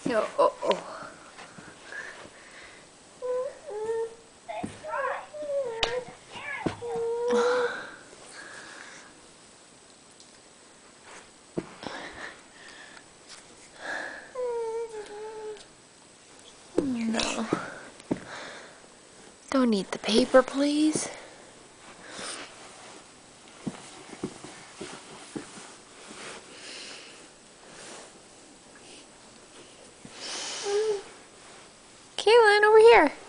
Oh, oh, oh. No. Don't eat the paper, please. Kaylin, over here.